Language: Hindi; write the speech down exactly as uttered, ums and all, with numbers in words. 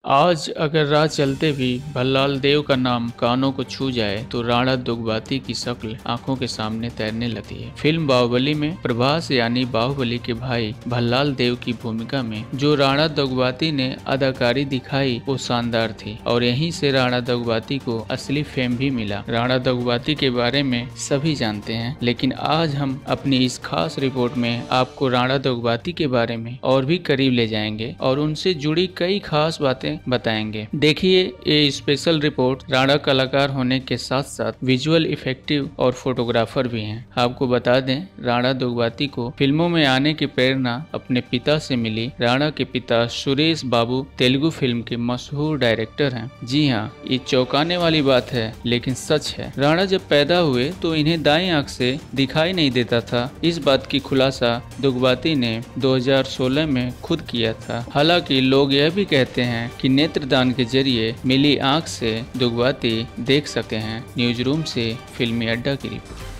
आज अगर राह चलते भी भल्लाल देव का नाम कानों को छू जाए तो राणा दुगबाती की शक्ल आंखों के सामने तैरने लगती है। फिल्म बाहुबली में प्रभास यानी बाहुबली के भाई भल्लाल देव की भूमिका में जो राणा दुगबाती ने अदाकारी दिखाई वो शानदार थी और यहीं से राणा दुगबाती को असली फेम भी मिला। राणा दुगबाती के बारे में सभी जानते हैं, लेकिन आज हम अपनी इस खास रिपोर्ट में आपको राणा दुगबाती के बारे में और भी करीब ले जाएंगे और उनसे जुड़ी कई खास बातें बताएंगे। देखिए ये स्पेशल रिपोर्ट। राणा कलाकार होने के साथ साथ विजुअल इफेक्टिव और फोटोग्राफर भी हैं। आपको बता दें, राणा दुगबाती को फिल्मों में आने की प्रेरणा अपने पिता से मिली। राणा के पिता सुरेश बाबू तेलुगु फिल्म के मशहूर डायरेक्टर हैं। जी हाँ, ये चौंकाने वाली बात है लेकिन सच है। राणा जब पैदा हुए तो इन्हें दाएं आंख से दिखाई नहीं देता था। इस बात की खुलासा दुगबाती ने दो हज़ार सोलह में खुद किया था। हालांकि लोग यह भी कहते हैं कि नेत्रदान के जरिए मिली आंख से दुगबाती देख सकते हैं। न्यूज रूम से फिल्मी अड्डा की रिपोर्ट।